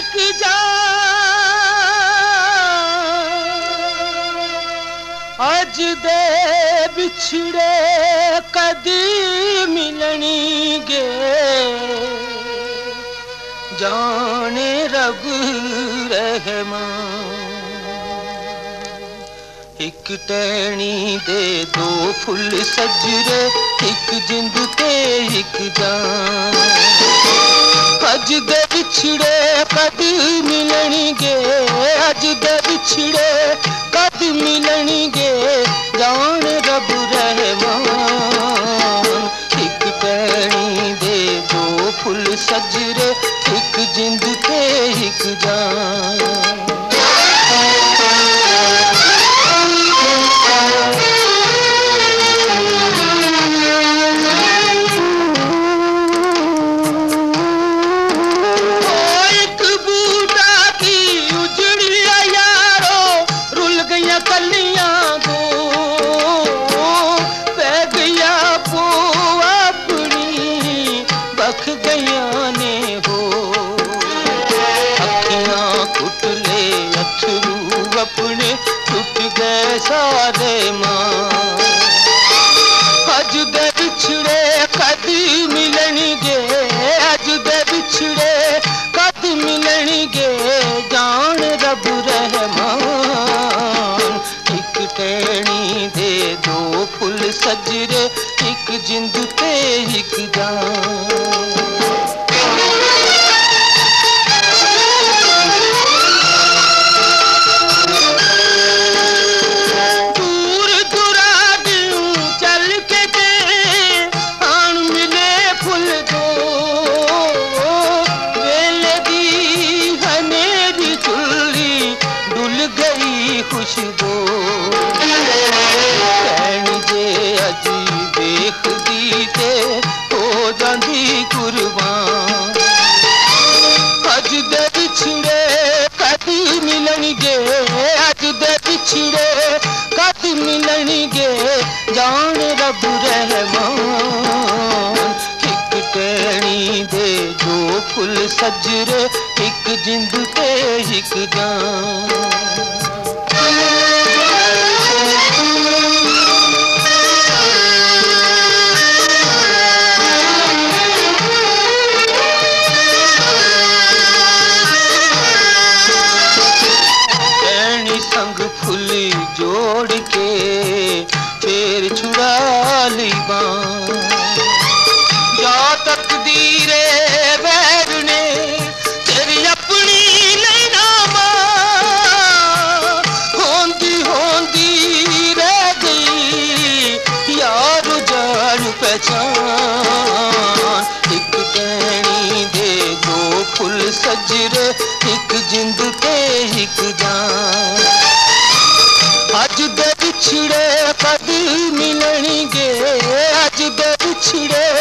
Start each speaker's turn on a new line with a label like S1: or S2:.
S1: एक जान अज दे बिछड़े कदी मिलणगे जाने रब रहमान। एक टहनी दे दो फुल सजरे एक जिंद ते एक जान अज दे बिछड़े कद मिलणगे अज दे बिछड़े कद मिलणगे जान रब रहमान। एक टहनी दे दो फुल सजरे एक जिंद ते एक जान। अपने टूट गए सारे मां अज दे बिछड़े कद मिलणगे अज दे बिछड़े कद मिलणगे जान रब रहमान। एक टहनी दे दो फुल सजरे एक जिंद ते एक जान। खुशबू कहनी जे अजी बेखुदी ते हो जांदी कुर्बान। अज दे बिछड़े कद मिलणगे अज दे बिछड़े कद मिलणगे जान रब रहमान। एक टहनी दे दो फुल सजरे एक जिंद ते एक जान। संग फुल जोड़ के फिर छुड़ा ली बां या तकदीरे बैर ने तेरी अपनी लेना मां होंदी होंदी रह गई यार जान पहचान। एक टहनी दे दो फुल सजरे एक जिंद ते एक जान। अज दे बिछड़े कद मिलणगे अज दे बिछड़े